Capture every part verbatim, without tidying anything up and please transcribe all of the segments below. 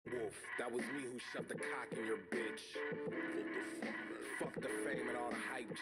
Wolf, that was me who shoved the cock in your bitch. Fuck the fame and all the hype.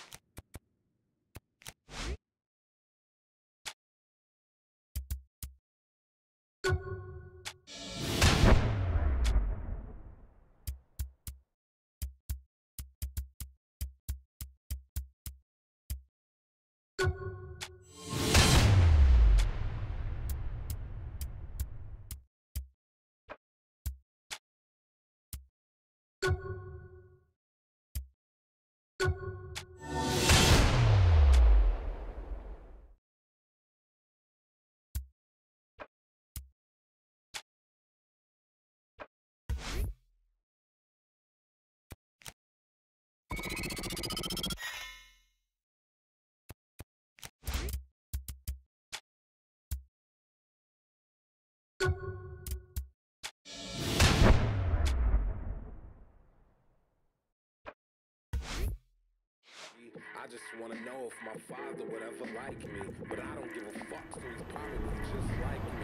I just want to know if my father would ever like me, but I don't give a fuck, so he's probably just like me.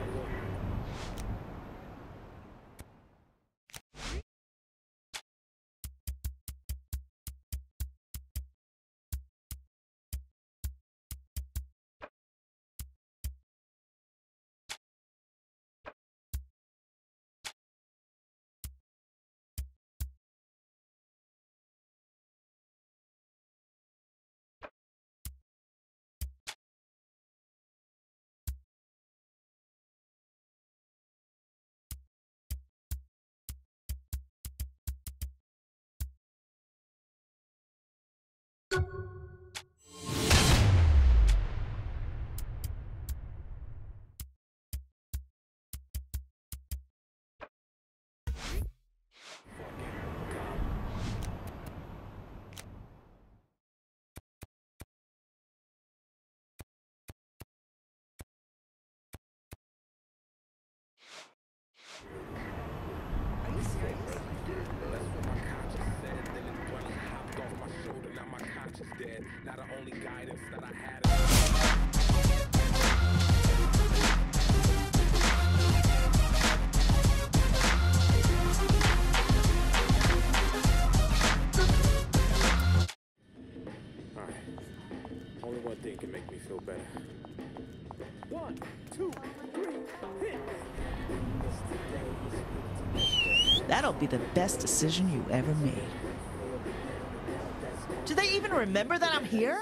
Now the only guidance that I had Alright. Only one thing can make me feel better. One, two, three, hit! That'll be the best decision you ever made. Do they even remember that I'm here?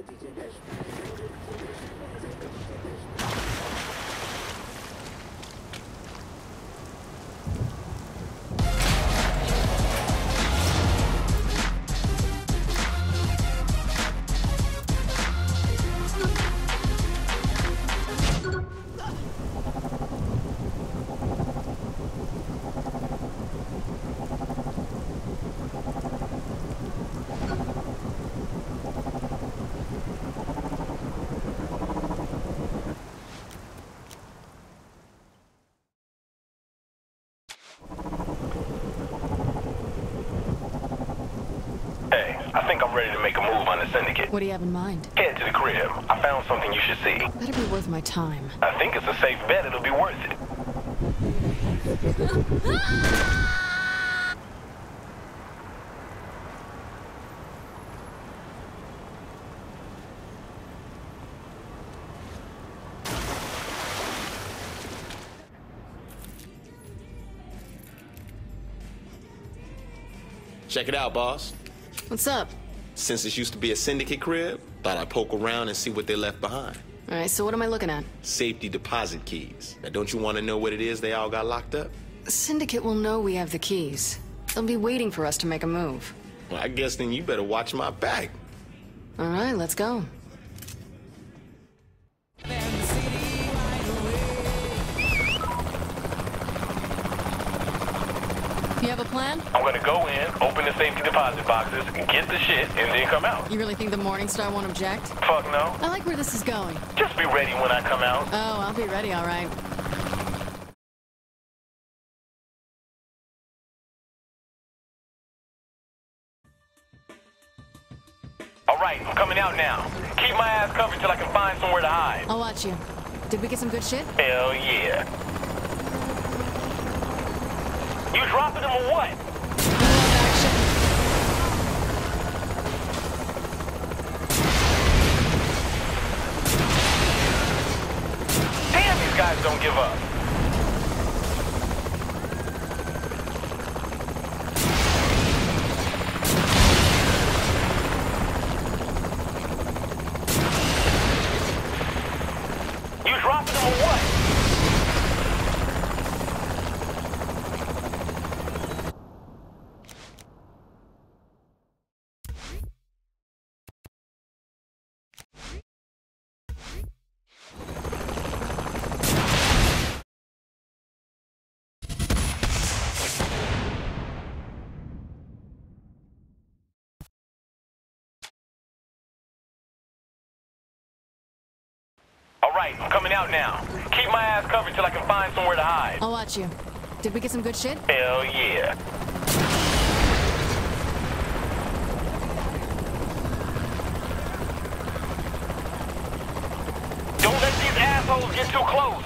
I think I'm ready to make a move on the syndicate. What do you have in mind? Head to the crib. I found something you should see. Better be worth my time. I think it's a safe bet it'll be worth it. Check it out, boss. What's up? Since this used to be a syndicate crib, thought I'd poke around and see what they left behind. All right, so what am I looking at? Safety deposit keys. Now, don't you want to know what it is they all got locked up? The syndicate will know we have the keys. They'll be waiting for us to make a move. Well, I guess then you better watch my back. All right, let's go. You have a plan? I'm gonna go in, open the safety deposit boxes, get the shit, and then come out. You really think the Morningstar won't object? Fuck no. I like where this is going. Just be ready when I come out. Oh, I'll be ready, all right. All right, I'm coming out now. Keep my ass covered till I can find somewhere to hide. I'll watch you. Did we get some good shit? Hell yeah. You dropping them or what? Damn, these guys don't give up. You dropping them or what? All right, I'm coming out now. Keep my ass covered till I can find somewhere to hide. I'll watch you. Did we get some good shit? Hell yeah. Don't let these assholes get too close.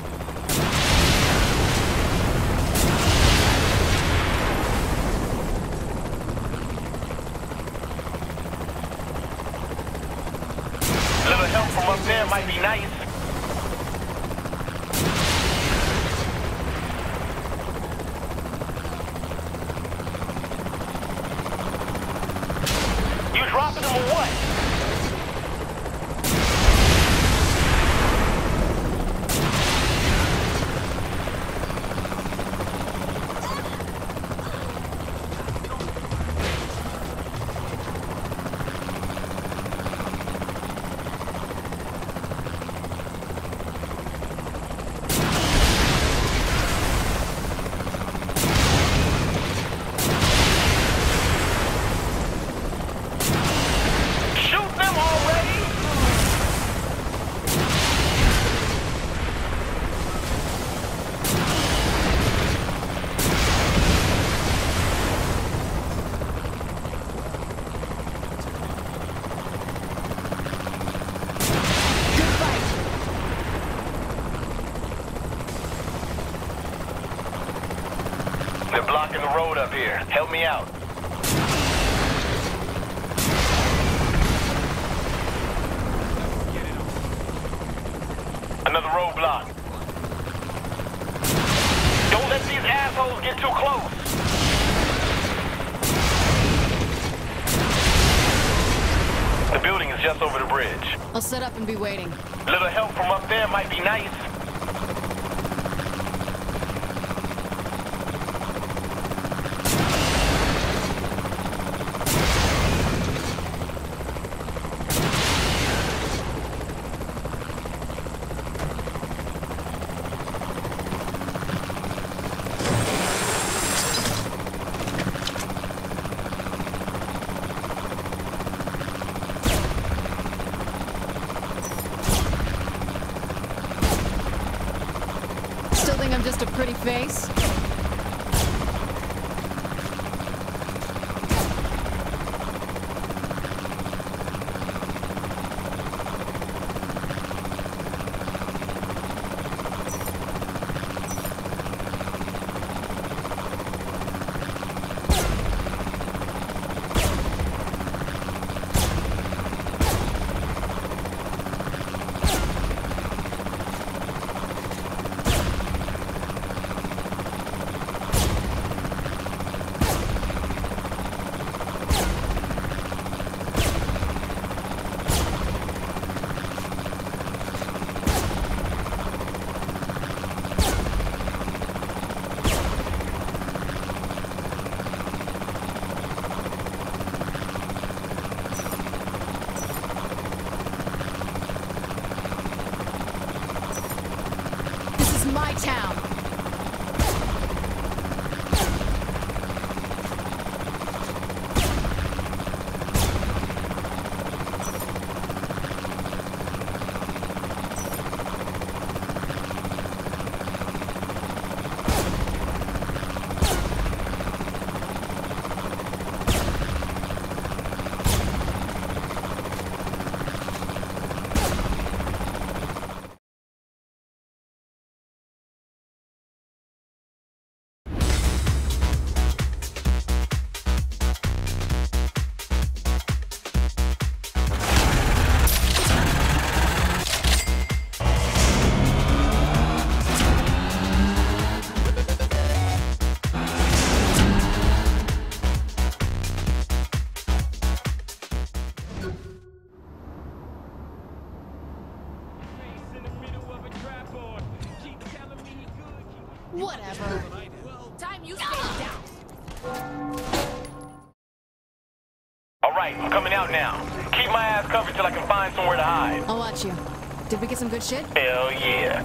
A little help from up there might be nice. You dropping them or what? They're blocking the road up here. Help me out. Another roadblock. Don't let these assholes get too close. The building is just over the bridge. I'll set up and be waiting. A little help from up there might be nice. Still think I'm just a pretty face? Whatever. Time you stay down. All right, I'm coming out now. Keep my ass covered till I can find somewhere to hide. I'll watch you. Did we get some good shit? Hell yeah.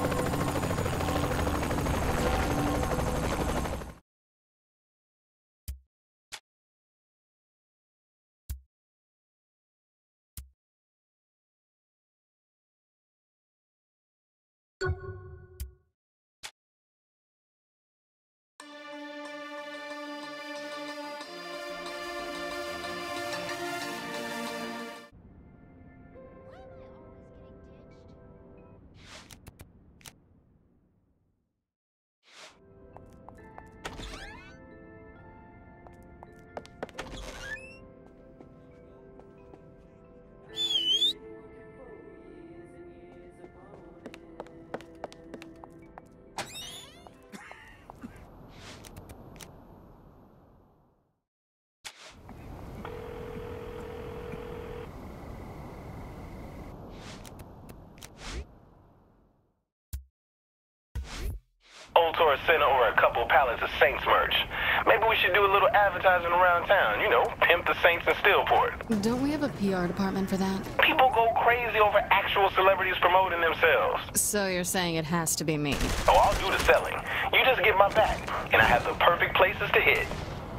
Old Tourist Center or a couple pallets of Saints merch. Maybe we should do a little advertising around town, you know, pimp the Saints in Steelport. Don't we have a P R department for that? People go crazy over actual celebrities promoting themselves. So you're saying it has to be me? Oh, I'll do the selling. You just get my back, and I have the perfect places to hit.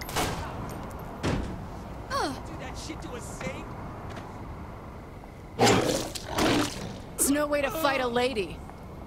Do that shit to a Saint? There's no way to fight a lady.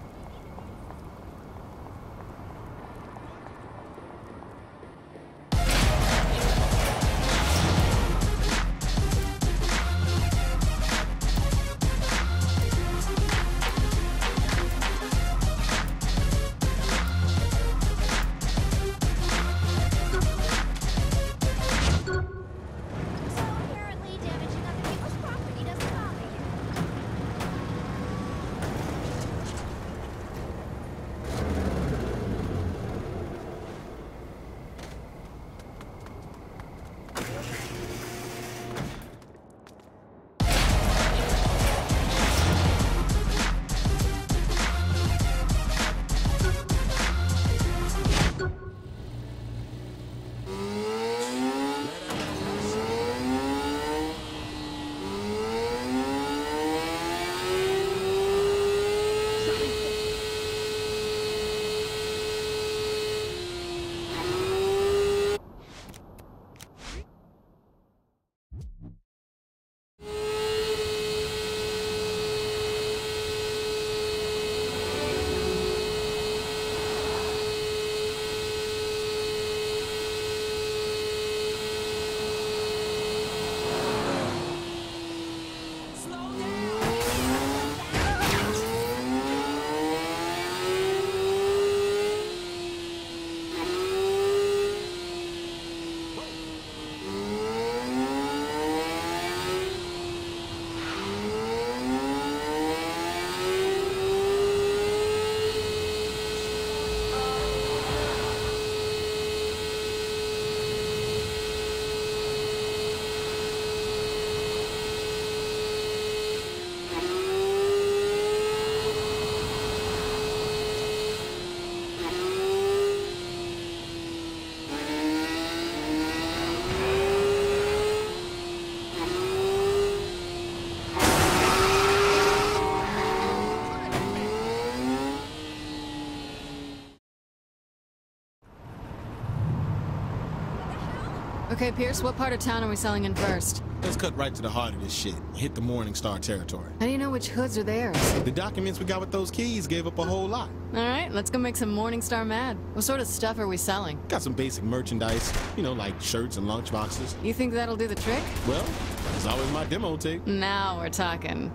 Okay, Pierce, what part of town are we selling in first? Let's cut right to the heart of this shit. Hit the Morningstar territory. How do you know which hoods are theirs? The documents we got with those keys gave up a whole lot. All right, let's go make some Morningstar mad. What sort of stuff are we selling? Got some basic merchandise, you know, like shirts and lunch boxes. You think that'll do the trick? Well, it's always my demo tape. Now we're talking.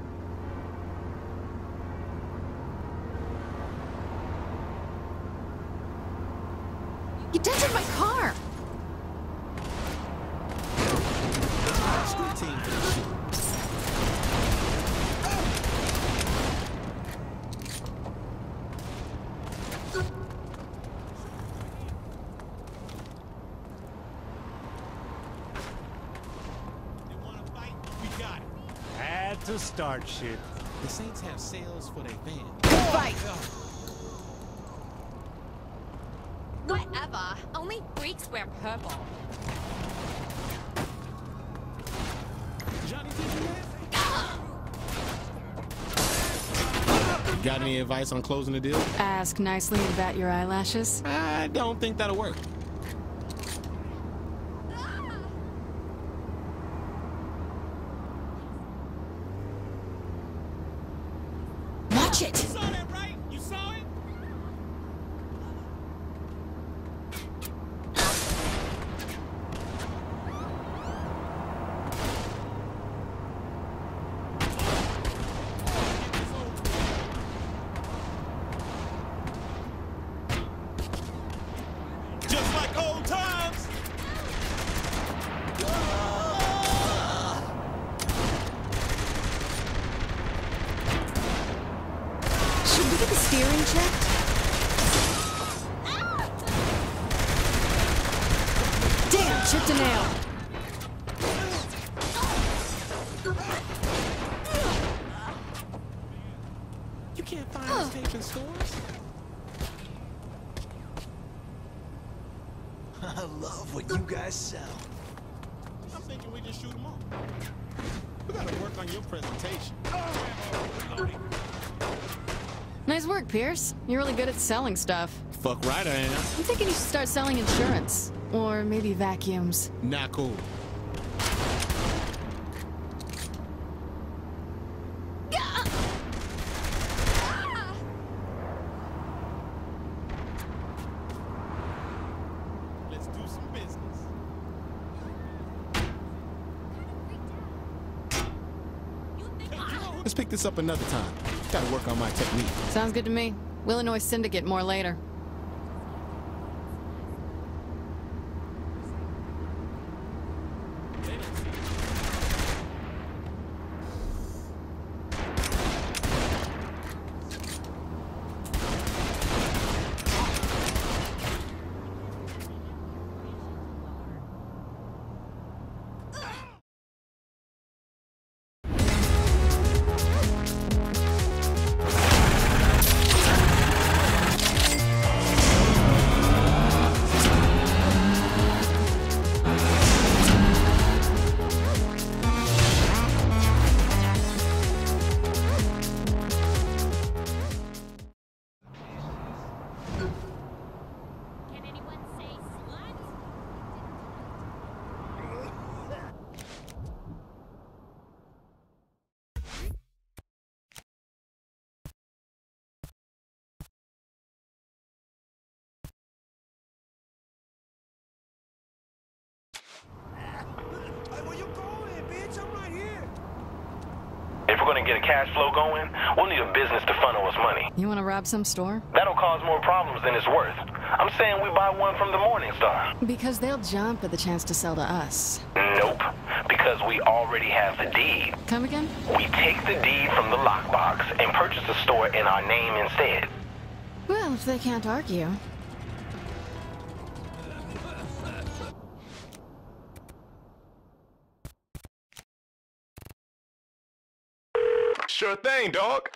You dented my car! Street team for this shit. They wanna fight? We got it. Had to start shit. The Saints have sales for their van. Fight! Whatever. Only freaks wear purple. Johnny, did you miss? Got any advice on closing the deal? Ask nicely and bat your eyelashes. I don't think that'll work. Watch it! You saw that, right? You saw it? Just like old times. Should we get the steering checked? Damn, chipped a nail. You can't find this tape in stores. I love what you guys sell. I'm thinking we just shoot them off. We gotta work on your presentation. Nice work, Pierce. You're really good at selling stuff. Fuck right I am. I'm thinking you should start selling insurance. Or maybe vacuums. Not cool. Let's do some business. Let's pick this up another time. Gotta work on my technique. Sounds good to me. Illinois Syndicate more later. If we're gonna get a cash flow going, we'll need a business to funnel us money. You want to rob some store? That'll cause more problems than it's worth. I'm saying we buy one from the Morning Star. Because they'll jump at the chance to sell to us. Nope, because we already have the deed. Come again? We take the deed from the lockbox and purchase the store in our name instead. Well, if they can't argue. Sure thing, dog.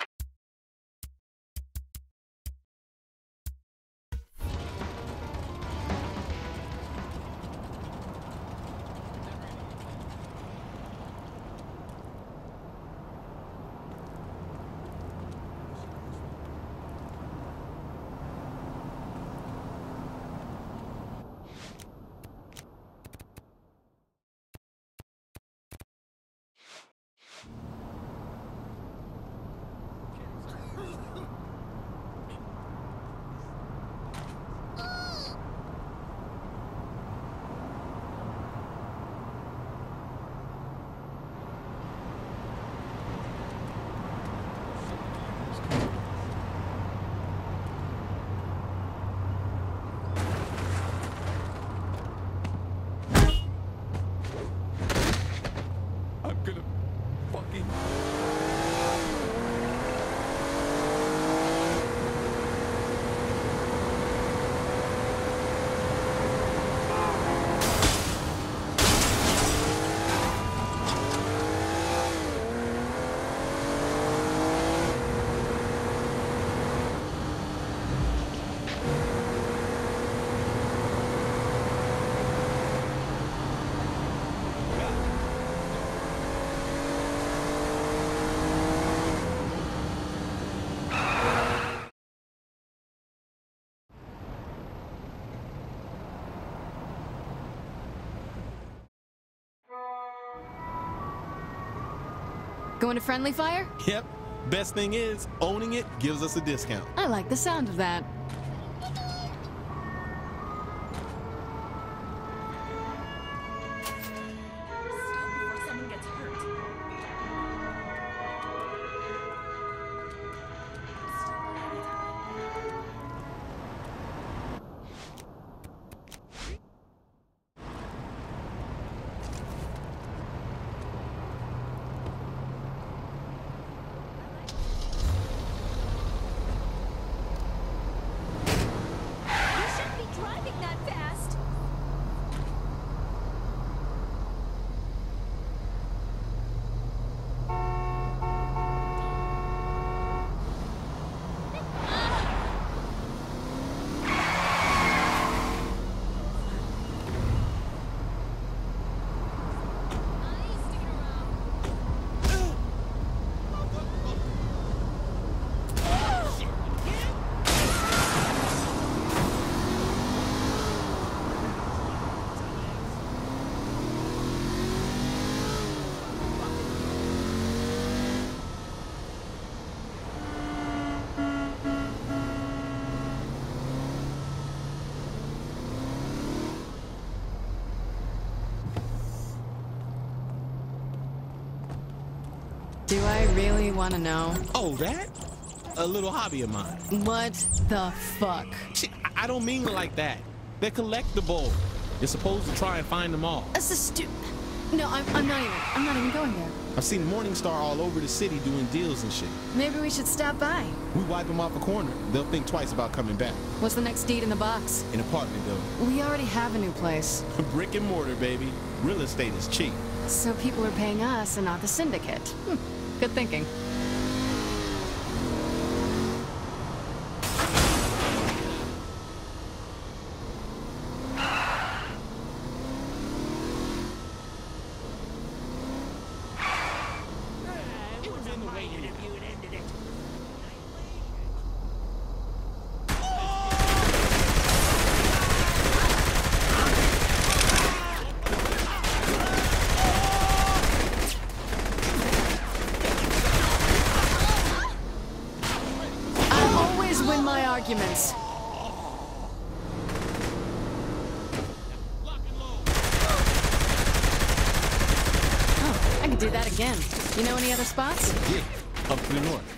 Going to friendly fire? Yep. Best thing is, owning it gives us a discount. I like the sound of that. Before someone gets hurt. Driving that fast. Do I really want to know? Oh, that? A little hobby of mine. What the fuck? Shit, I don't mean it like that. They're collectible. You're supposed to try and find them all. That's a stu- No, I'm, I'm not even. I'm not even going there. I've seen Morningstar all over the city doing deals and shit. Maybe we should stop by. We wipe them off a corner. They'll think twice about coming back. What's the next deed in the box? An apartment building. We already have a new place. Brick and mortar, baby. Real estate is cheap. So people are paying us and not the syndicate. Hmm. Good thinking. It was in the way you interviewed ended it. Win my arguments. Oh, I could do that again. You know any other spots? Yeah, up to the north.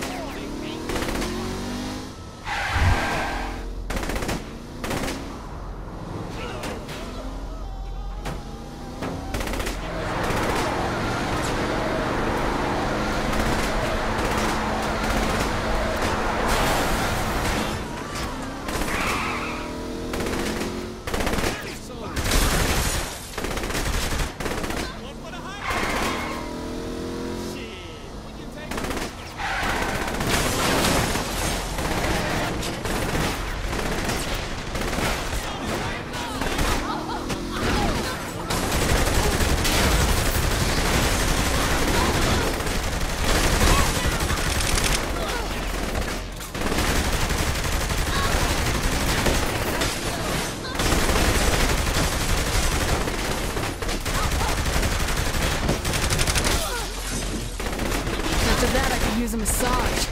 Use a massage.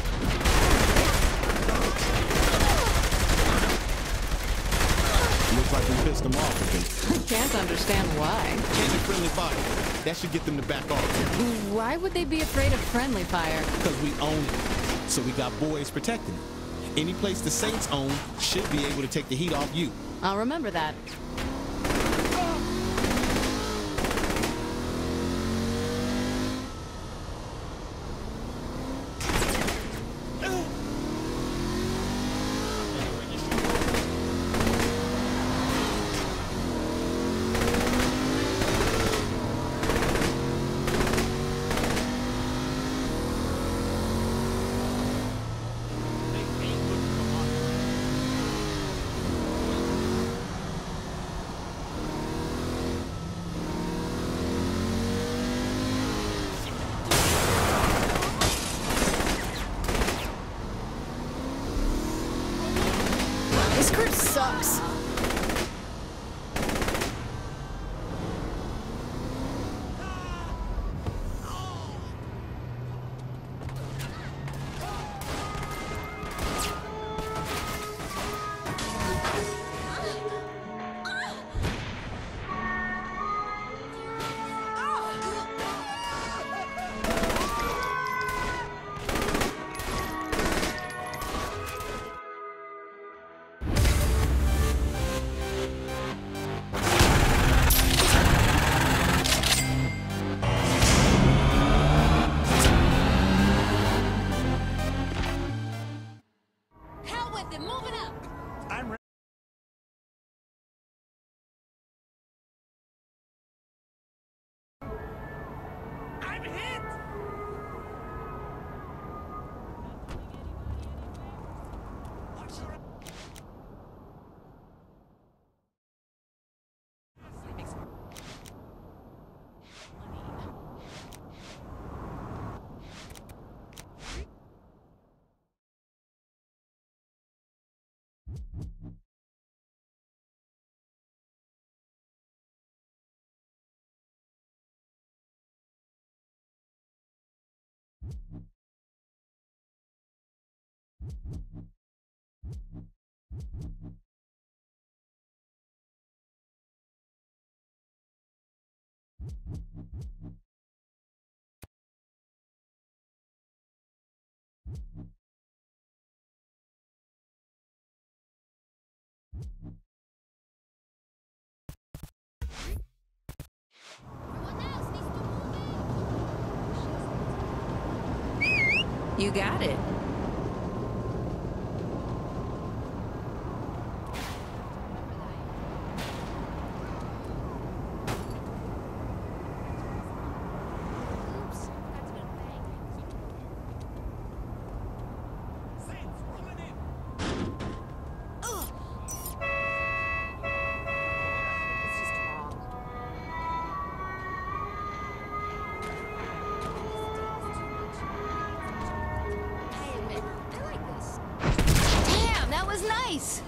Looks like we pissed them off a bit. Can't understand why. Can't be friendly fire. That should get them to back off. Why would they be afraid of friendly fire? Because we own it. So we got boys protecting it. Any place the Saints own should be able to take the heat off you. I'll remember that. You got it. Nice!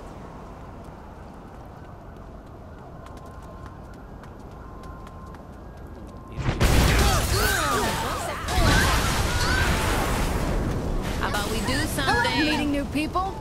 How about we do something? I like meeting new people.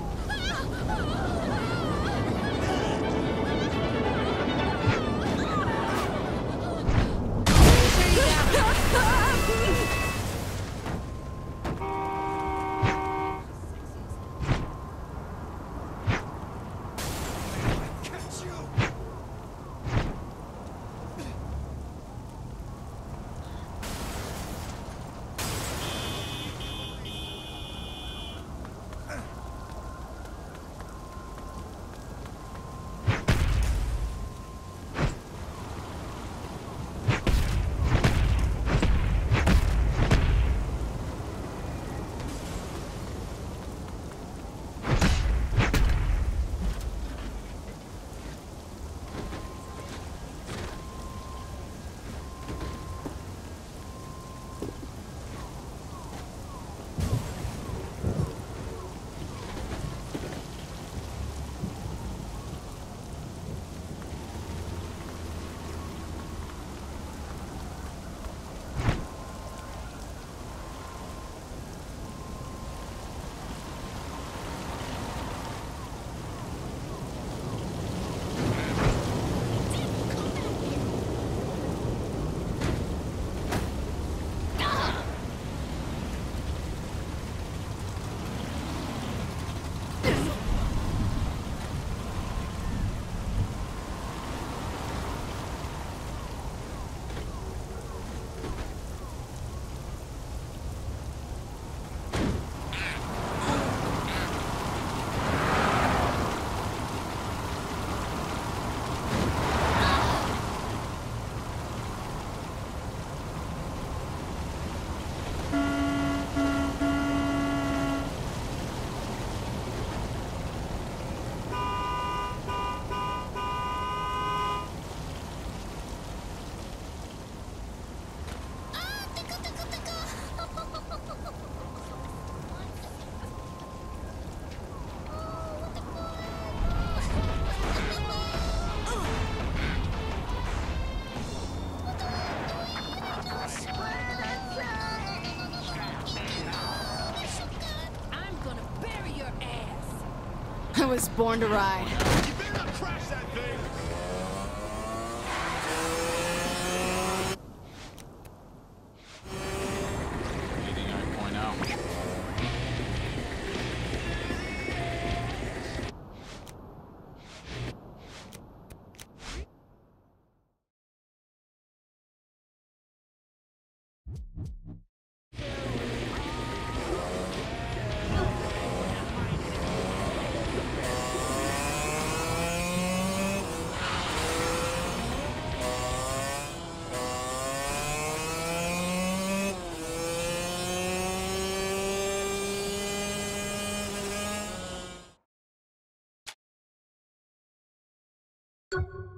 I was born to ride. You better not crash that thing! Anything I point out? You